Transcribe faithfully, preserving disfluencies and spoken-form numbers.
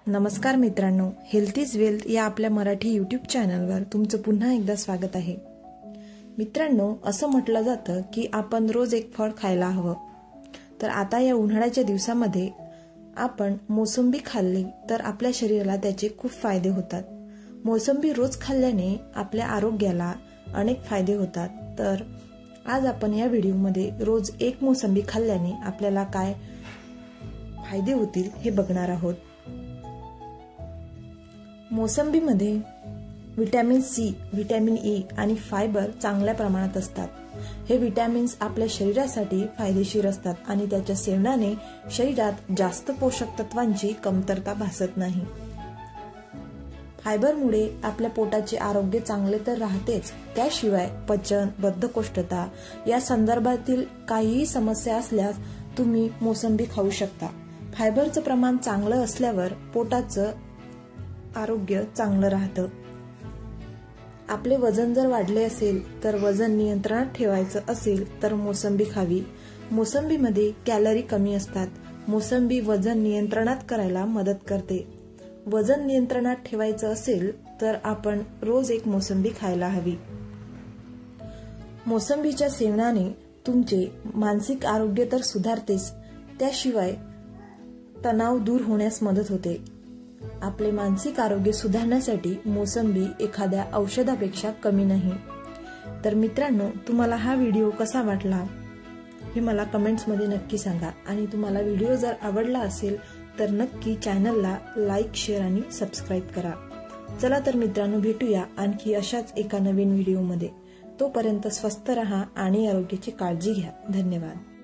नमस्कार मित्रांनो, health is wealth या आपल्या मराठी यूट्यूब चॅनलवर तुमचं पुन्हा एकदा स्वागत आहे। मित्रांनो, असं म्हटलं जातं की आपण रोज एक फळ खायला हवं। तर आता या उन्हाळ्याच्या दिवसामध्ये आपण मोसंबी खाल्ली तर आपल्या शरीराला त्याचे खूप फायदे होतात। मोसंबी रोज खाल्ल्याने आपल्या आरोग्याला अनेक फायदे होतात। तर आज आपण या व्हिडिओमध्ये रोज एक मोसंबी खाल्ल्याने आपल्याला काय फायदे होतील हे बघणार आहोत। मोसंबीमध्ये विटॅमिन सी, विटॅमिन ई आणि फायबर चांगल्या प्रमाणात असतात। हे विटॅमिन्स आपल्या शरीरासाठी फायदेशीर असतात आणि त्याच्या सेवनाने शरीरात जास्त पोषक तत्वांची कमतरता भासत नाही। फायबरमुळे आपल्या पोटाचे आरोग्य चांगले तर राहतेच, त्याशिवाय पचन, बद्धकोष्ठता या संदर्भातील काहीही समस्या असल्यास तुम्ही मोसंबी खाऊ शकता। फायबरचं प्रमाण चांगलं असल्यावर पोटाचं आरोग्य चांगलं राहतं। आपले वजन जर वाढले असेल तर वजन नियंत्रणात ठेवायचं असेल तर मोसंबी खावी। मोसंबीमध्ये कॅलरी कमी असतात। मोसंबी वजन नियंत्रणात करायला मदत करते। वजन नियंत्रणात ठेवायचं असेल तर आपण रोज एक मोसंबी खायला हवी। मोसंबीच्या सेवनाने तुमचे मानसिक आरोग्य तर सुधारतेच, त्याशिवाय तणाव दूर होण्यास मदत होते। आपले मानसिक आरोग्य सुधारण्यासाठी मोसंबी एखाद्या औषधापेक्षा कमी नाही। तर मित्रांनो, तुम्हाला हा व्हिडिओ कसा वाटला हे मला कमेंट्स मध्ये नक्की सांगा आणि तुम्हाला व्हिडिओ जर आवडला असेल तर नक्की चॅनलला लाईक, शेअर आणि सबस्क्राईब करा। चला तर मित्रांनो, भेटूया आणखी अशाच एका नवीन व्हिडिओमध्ये। तोपर्यंत स्वस्थ रहा आणि आरोग्याची काळजी घ्या। धन्यवाद।